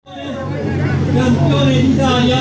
Campione d'Italia.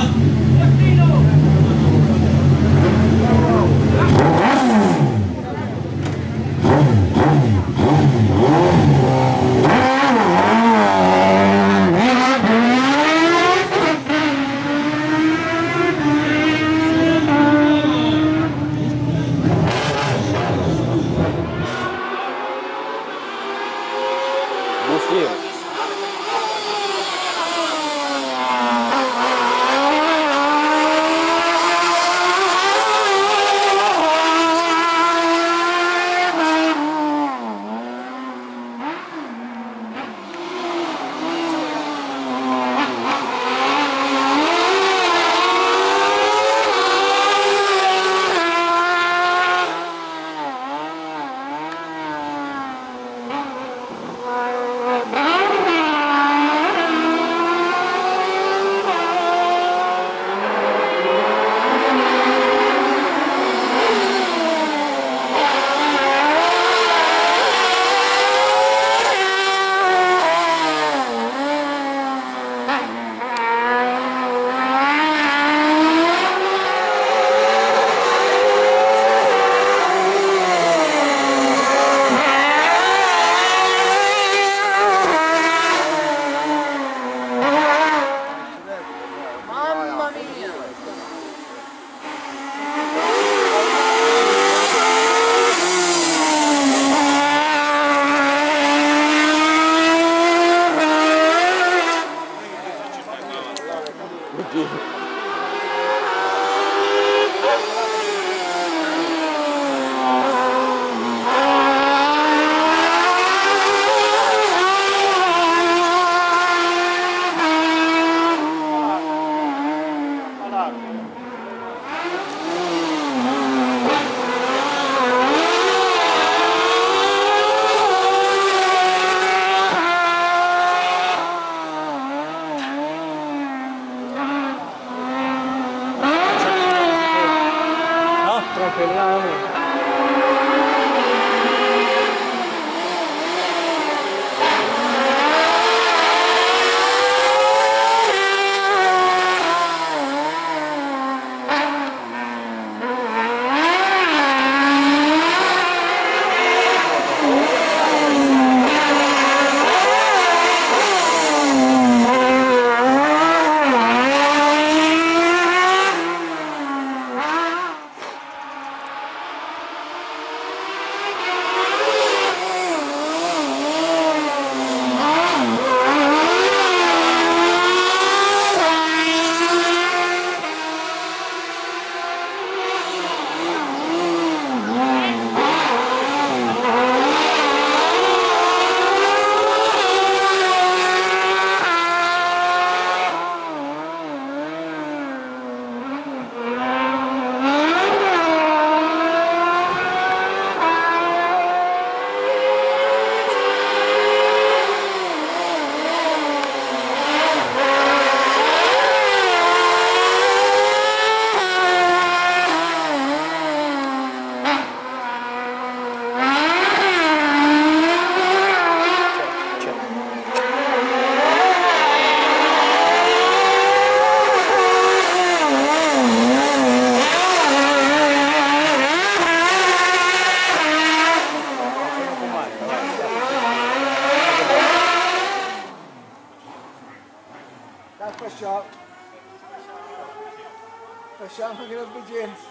Facciamo anche l'obbedienza.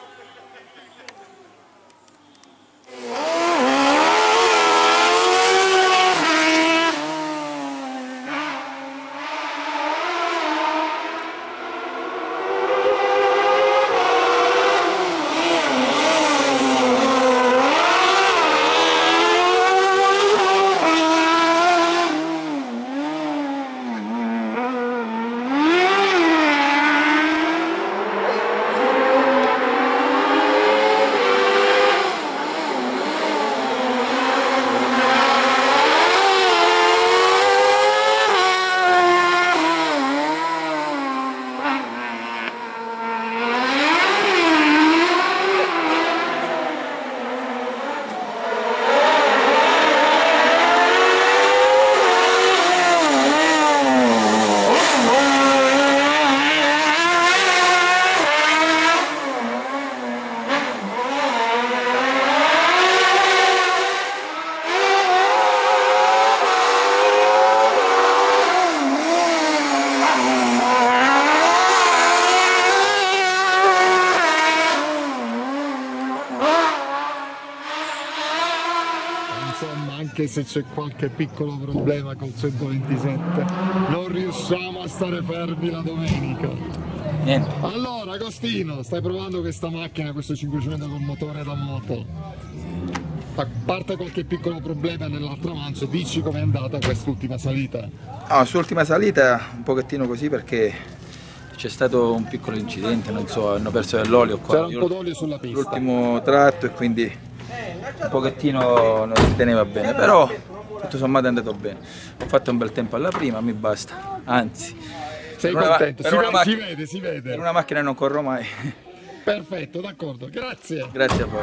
anche se c'è qualche piccolo problema col 127, non riusciamo a stare fermi la domenica. Niente. Allora Agostino, stai provando questa macchina, questo 500 con motore da moto. A parte qualche piccolo problema nell'altra mancia, dici com'è andata quest'ultima salita? No, sull'ultima salita un pochettino così perché c'è stato un piccolo incidente, non so, hanno perso dell'olio qua. C'era un po' d'olio sulla pista. L'ultimo tratto e quindi un pochettino non si teneva bene, però tutto sommato è andato bene. Ho fatto un bel tempo alla prima, mi basta, anzi. Sei contento? Si vede. Per una macchina non corro mai. Perfetto, d'accordo, grazie. Grazie a voi.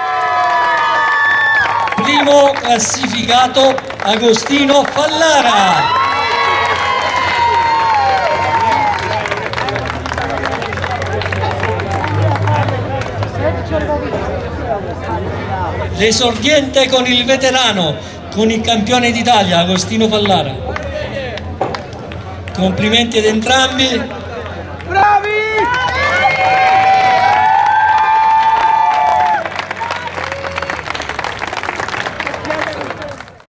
Primo classificato Agostino Fallara. L'esordiente con il veterano, con il campione d'Italia Agostino Fallara. Complimenti ad entrambi. Bravi!